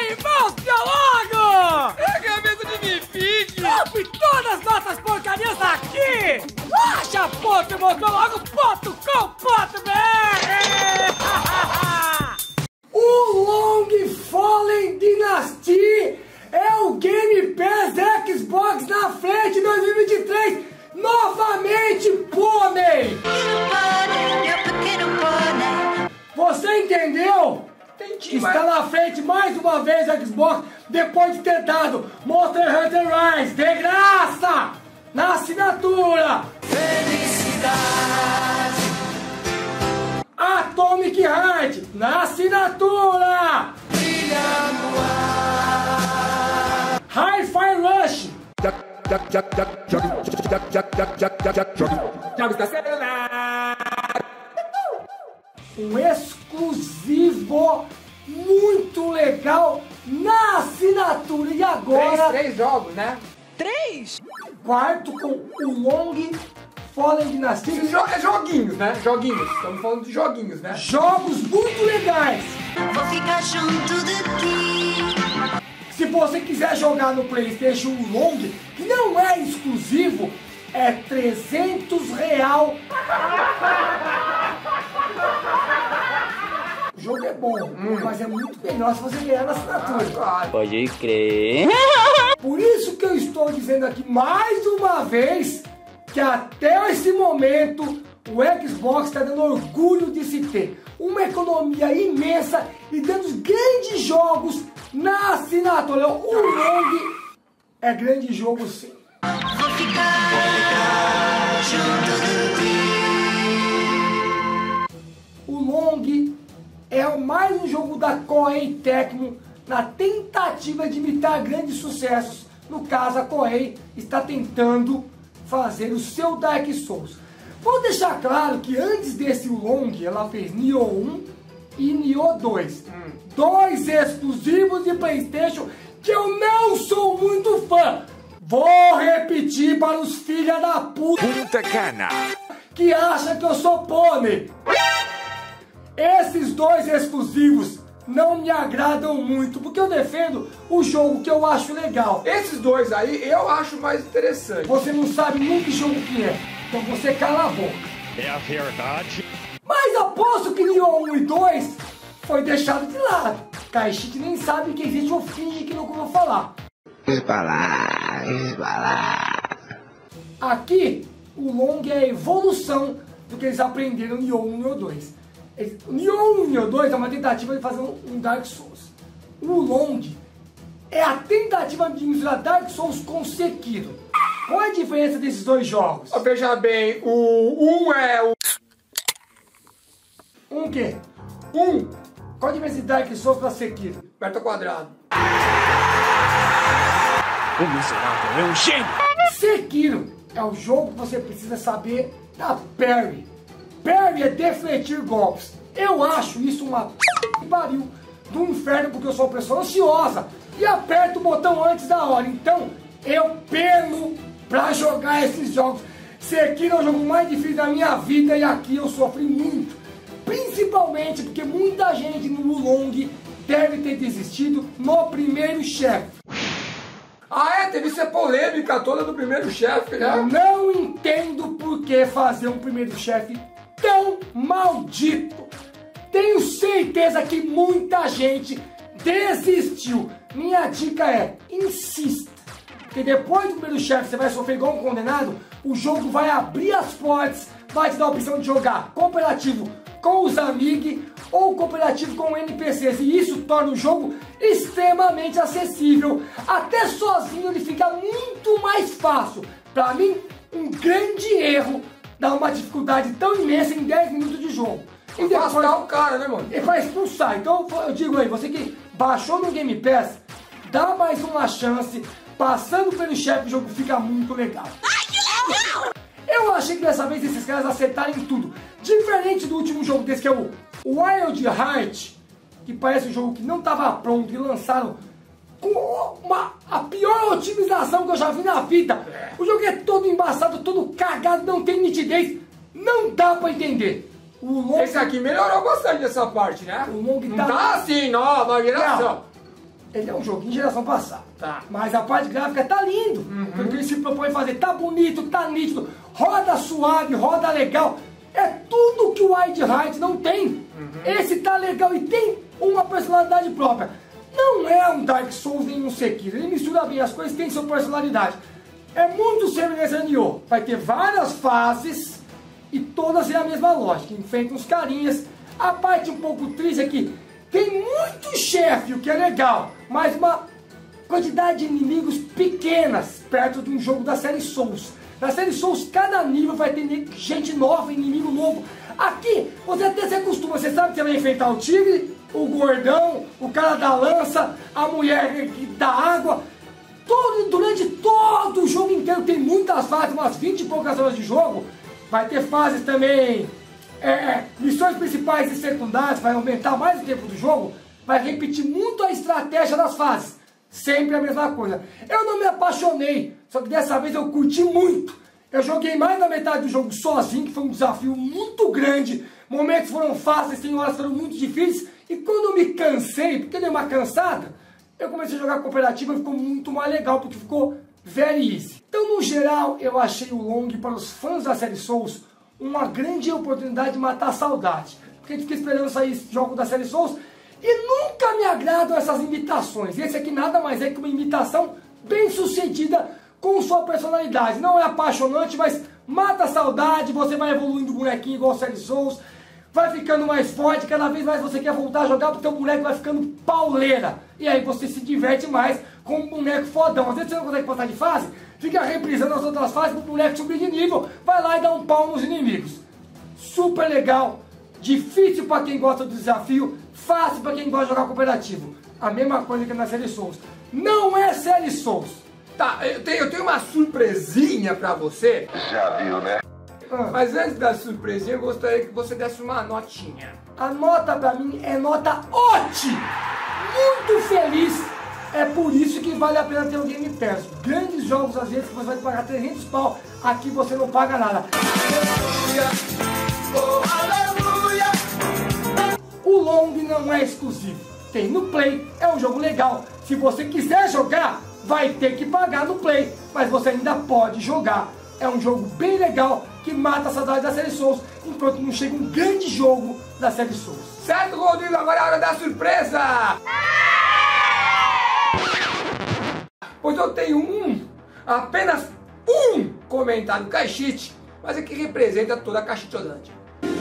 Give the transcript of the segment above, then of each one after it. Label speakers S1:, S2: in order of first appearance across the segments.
S1: Mostra logo!
S2: É a cabeça de Mifique!
S1: Compre todas as nossas porcarias aqui! Baixa ponto.mostrologo.com.br. O Long Fallen Dynasty é o Game Pass Xbox na frente 2023. Novamente, pônei! Você entendeu?
S2: Entendi,
S1: Está na frente mais uma vez o Xbox depois de ter dado Monster Hunter Rise de graça na assinatura.
S3: Felicidade.
S1: Atomic Heart na assinatura.
S3: Brilha no ar.
S1: Hi-Fi Rush.
S2: Jogos da celular!
S1: Um exclusivo muito legal na assinatura. E agora,
S2: Três jogos, né?
S1: quarto com o Long Fallen Dynasty.
S2: É joguinhos, né? Joguinhos. Estamos falando de joguinhos, né?
S1: Jogos muito legais.
S3: Vou ficar junto de ti.
S1: Se você quiser jogar no PlayStation Long, que não é exclusivo, é R$300. O jogo é bom, mas é muito melhor se você ganhar na assinatura.
S2: Claro.
S4: Pode crer.
S1: Por isso que eu estou dizendo aqui mais uma vez que até esse momento o Xbox está dando orgulho de se ter uma economia imensa e dando grandes jogos na assinatura. O Long é grande jogo sim.
S3: Vou ficar junto de ti.
S1: O Long é mais um jogo da Koei Tecmo na tentativa de imitar grandes sucessos. No caso, a Koei está tentando fazer o seu Dark Souls. Vou deixar claro que antes desse Long, ela fez Nioh 1 e Nioh 2. Dois exclusivos de PlayStation que eu não sou muito fã. Vou repetir para os filha da puta que acham que eu sou pônei. Esses dois exclusivos não me agradam muito, porque eu defendo o jogo que eu acho legal.
S2: Esses dois aí eu acho mais interessante.
S1: Você não sabe nem que jogo que é, então você cala a boca.
S5: É a verdade.
S1: Mas aposto que Nioh 1 e 2 foi deixado de lado. Caixite nem sabe que existe um finge que nunca vou falar. Aqui, o Long é a evolução do que eles aprenderam no Nioh 1 e Nioh 2. O Nioh 1 e Nioh 2 é uma tentativa de fazer um Dark Souls. O Long é a tentativa de misturar Dark Souls com Sekiro. Qual é a diferença desses dois jogos?
S2: Veja bem, o 1 é o...
S1: Um quê?
S2: 1,
S1: Qual a diferença de Dark Souls para Sekiro?
S2: aperta quadrado.
S5: O miserável é um gênio.
S1: Sekiro é o jogo que você precisa saber da parry. Parry é defletir golpes. Eu acho isso uma pariu do inferno, porque eu sou uma pessoa ansiosa e aperto o botão antes da hora. Então eu peno pra jogar esses jogos. Sekiro é o jogo mais difícil da minha vida e aqui eu sofri muito. Principalmente porque muita gente no Long deve ter desistido no primeiro chefe.
S2: Ah, é? Teve essa polêmica toda do primeiro chefe,
S1: Eu
S2: né?
S1: não entendo por que fazer um primeiro chefe tão maldito. Tenho certeza que muita gente desistiu. Minha dica é, insista. Porque depois do primeiro chefe você vai sofrer igual um condenado. O jogo vai abrir as portas, vai te dar a opção de jogar cooperativo com os amigos ou cooperativo com NPCs. E isso torna o jogo extremamente acessível. Até sozinho ele fica muito mais fácil. Pra mim, um grande erro dar uma dificuldade tão imensa em 10 minutos de jogo. E depois,
S2: Afastar o cara, né, mano?
S1: é pra expulsar. Então eu digo aí, você que baixou no Game Pass, dá mais uma chance. Passando pelo chefe, o jogo fica muito legal. Eu achei que dessa vez esses caras acertaram em tudo. Diferente do último jogo desse, que é o Wild Heart, que parece um jogo que não estava pronto e lançaram com a pior otimização que eu já vi na vida. O jogo é todo embaçado, todo cagado, não tem nitidez. Não dá pra entender. O Long,
S2: Esse aqui melhorou bastante essa parte, né?
S1: O Long
S2: Não
S1: tá-
S2: tá assim, nova geração.
S1: Ele é um joguinho de geração passada.
S2: Tá.
S1: Mas a parte gráfica tá lindo. Porque ele se propõe fazer, tá bonito, tá nítido, roda suave, roda legal. É tudo que o Wild Hearts não tem. Esse tá legal e tem uma personalidade própria. Não é um Dark Souls nem um Sekiro. Ele mistura bem as coisas, tem sua personalidade. É muito semelhante a Nioh. Vai ter várias fases e todas têm a mesma lógica. Enfrenta uns carinhas. A parte um pouco triste é que tem muito chefe, o que é legal, mas uma quantidade de inimigos pequenas perto de um jogo da série Souls. Na série Souls, cada nível vai ter gente nova, inimigo novo. Aqui, você até se acostuma, você sabe que você vai enfrentar o tigre, o gordão, o cara da lança, a mulher da água. Durante todo o jogo inteiro tem muitas fases, umas 20 e poucas horas de jogo. Vai ter fases também, missões principais e secundárias, vai aumentar mais o tempo do jogo. Vai repetir muito a estratégia das fases. Sempre a mesma coisa. Eu não me apaixonei, só que dessa vez eu curti muito. Eu joguei mais da metade do jogo sozinho, que foi um desafio muito grande. Momentos foram fáceis, tem horas foram muito difíceis. E quando eu me cansei, porque dei uma cansada, eu comecei a jogar cooperativa e ficou muito mais legal, porque ficou very easy. Então, no geral, eu achei o Long, para os fãs da série Souls, uma grande oportunidade de matar a saudade. Porque a gente fica esperando sair jogo da série Souls e nunca me agradam essas imitações. Esse aqui nada mais é que uma imitação bem sucedida com sua personalidade. Não é apaixonante, mas mata a saudade, você vai evoluindo o bonequinho igual a série Souls, vai ficando mais forte, cada vez mais você quer voltar a jogar porque o boneco vai ficando pauleira. E aí você se diverte mais com um boneco fodão. Às vezes você não consegue passar de fase, fica reprisando as outras fases para o boneco subir de nível, vai lá e dá um pau nos inimigos. Super legal, difícil para quem gosta do desafio, fácil para quem gosta de jogar cooperativo. A mesma coisa que na série Souls. Não é série Souls.
S2: Tá, eu tenho uma surpresinha pra você.
S4: Já viu, né?
S2: Mas antes da surpresinha, eu gostaria que você desse uma notinha.
S1: A nota pra mim é nota ótima. Muito feliz. É por isso que vale a pena ter o Game Pass. Grandes jogos, às vezes, você vai pagar 300 pau. Aqui você não paga nada. O Long não é exclusivo. Tem no Play. É um jogo legal. Se você quiser jogar, vai ter que pagar no Play. Mas você ainda pode jogar. É um jogo bem legal que mata a saudade da série Souls, enquanto não chega um grande jogo da série Souls.
S2: Certo, Rodrigo? Agora é a hora da surpresa! Pois eu tenho apenas um comentário caixite, mas é que representa toda a Caixitolândia.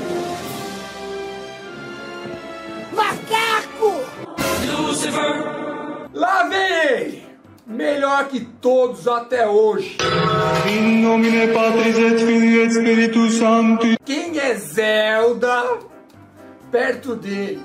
S1: Macaco!
S2: Lucifer! Lá vem ele! Melhor que todos até hoje.
S6: In nomine Patris et Filii et Spiritus Sancti.
S2: Quem é Zelda perto dele?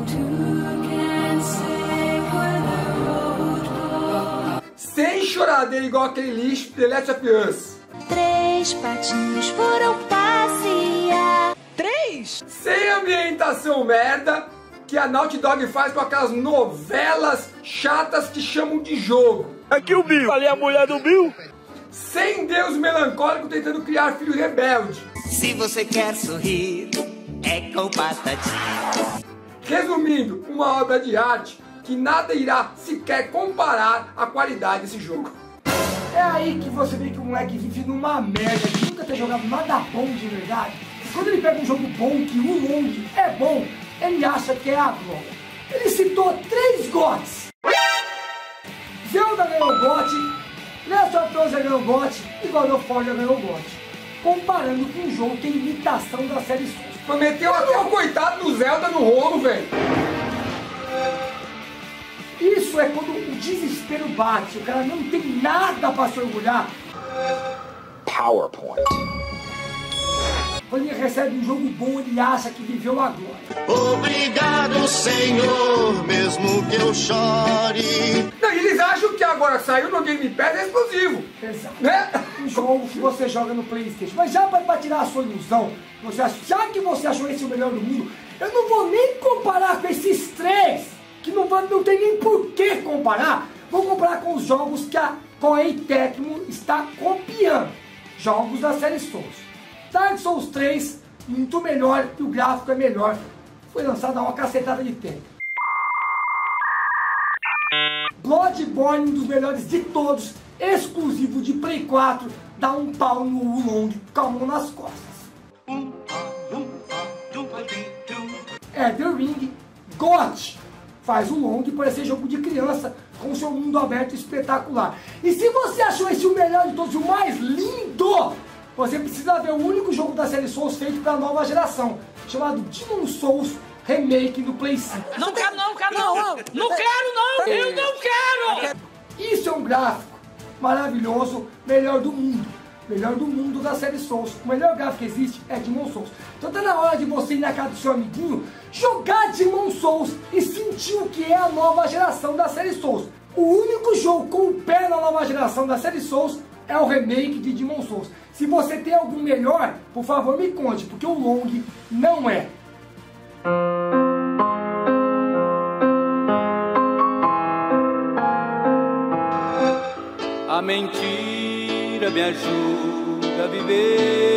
S2: Sem choradeira igual aquele lixo de The Last of Us.
S3: 3 patinhos foram passear.
S2: Sem ambientação merda que a Naughty Dog faz com aquelas novelas chatas que chamam de jogo.
S5: Aqui o Bill. Ali é a mulher do Bill.
S2: Sem Deus melancólico tentando criar filho rebelde.
S7: Se você quer sorrir, é com Batatinha.
S2: Resumindo, uma obra de arte que nada irá sequer comparar a qualidade desse jogo.
S1: É aí que você vê que o moleque vive numa merda, que nunca ter jogado nada bom de verdade. Quando ele pega um jogo bom, que o Long é bom, ele acha que é a glória. Ele citou 3 GOTs. Zelda ganhou GOT, Last of Us ganhou GOT e God of War ganhou GOT. Comparando com um jogo que é imitação da série Souls.
S2: Prometeu até o coitado do Zelda no rolo, velho.
S1: Isso é quando o desespero bate, o cara não tem nada pra se orgulhar.
S4: PowerPoint.
S1: Quando ele recebe um jogo bom, ele acha que viveu a glória.
S6: Obrigado, Senhor, mesmo que eu chore.
S2: Não, e eles acham que agora saiu no Game Pass é exclusivo.
S1: Exato.
S2: Né?
S1: Um jogo que você joga no PlayStation. Mas já para tirar a sua ilusão, já que você achou esse o melhor do mundo, eu não vou nem comparar com esses 3, que não tem nem por que comparar. Vou comparar com os jogos que a Koei Tecmo está copiando. Jogos da série Souls. Dark Souls 3, muito melhor, e o gráfico é melhor. Foi lançado há uma cacetada de tempo. Bloodborne, um dos melhores de todos, exclusivo de Play 4, dá um pau no Wulong com a mão nas costas. Elden Ring, GOT, faz o Wulong parecer jogo de criança, com seu mundo aberto espetacular. E se você achou esse o melhor de todos, o mais lindo, você precisa ver o único jogo da série Souls feito para a nova geração, chamado Demon Souls Remake no Play 5.
S4: Não quero não, não quero não, eu não quero!
S1: Isso é um gráfico maravilhoso, melhor do mundo da série Souls. O melhor gráfico que existe é Demon Souls. Então tá na hora de você ir na casa do seu amiguinho, jogar Demon Souls e sentir o que é a nova geração da série Souls. O único jogo com o pé na nova geração da série Souls é o remake de Demon Souls. Se você tem algum melhor, por favor me conte, porque o Long não é.
S8: A mentira me ajuda a viver.